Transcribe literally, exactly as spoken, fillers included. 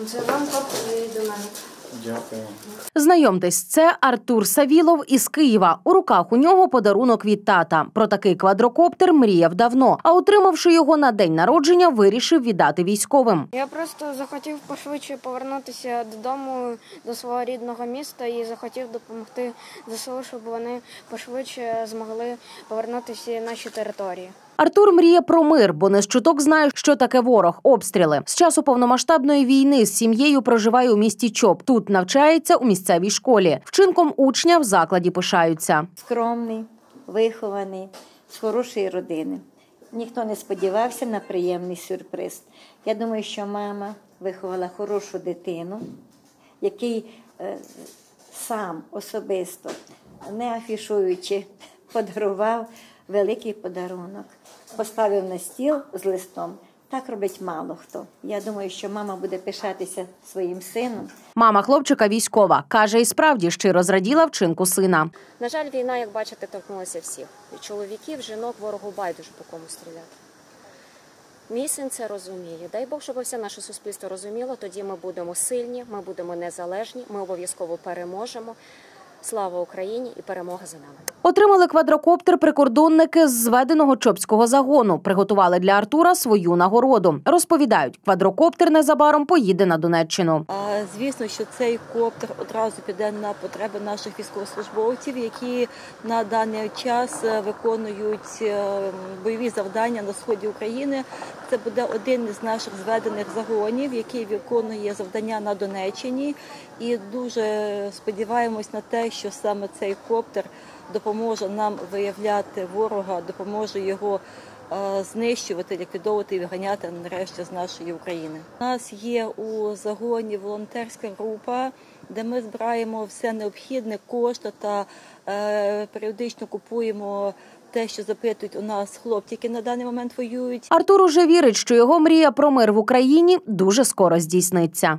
Це вам копії до мене. Дякую. Знайомтесь, це Артур Савілов із Києва. У руках у нього подарунок від тата. Про такий квадрокоптер мріяв давно, а отримавши його на день народження, вирішив віддати військовим. Я просто захотів пошвидше повернутися додому, до свого рідного міста і захотів допомогти ЗСУ, щоб вони пошвидше змогли повернутися на наші території. Артур мріє про мир, бо не з чуток знає, що таке ворог – обстріли. З часу повномасштабної війни з сім'єю проживає у місті Чоп. Тут навчається у місцевій школі. Вчинком учня в закладі пишаються. Скромний, вихований, з хорошої родини. Ніхто не сподівався на приємний сюрприз. Я думаю, що мама виховала хорошу дитину, який е, сам особисто, не афішуючи, подарував великий подарунок. Поставив на стіл з листом. Так робить мало хто. Я думаю, що мама буде пишатися своїм сином. Мама хлопчика військова. Каже, і справді щиро зраділа вчинку сина. На жаль, війна, як бачите, торкнулася всіх. Від чоловіків, жінок, ворогу байдуже по кому стріляти. Мій син це розуміє. Дай Бог, щоб все наше суспільство розуміло, тоді ми будемо сильні, ми будемо незалежні, ми обов'язково переможемо. Слава Україні і перемога за нами. Отримали квадрокоптер прикордонники з зведеного Чопського загону. Приготували для Артура свою нагороду. Розповідають, квадрокоптер незабаром поїде на Донеччину. Звісно, що цей коптер одразу піде на потреби наших військовослужбовців, які на даний час виконують бойові завдання на сході України. Це буде один із наших зведених загонів, який виконує завдання на Донеччині. І дуже сподіваємось на те, що саме цей коптер допоможе нам виявляти ворога, допоможе його знищувати, ліквідовувати і виганяти нарешті з нашої України. У нас є у загоні волонтерська група, де ми збираємо все необхідне, кошти та е, періодично купуємо те, що запитують у нас хлопці, які на даний момент воюють. Артур уже вірить, що його мрія про мир в Україні дуже скоро здійсниться.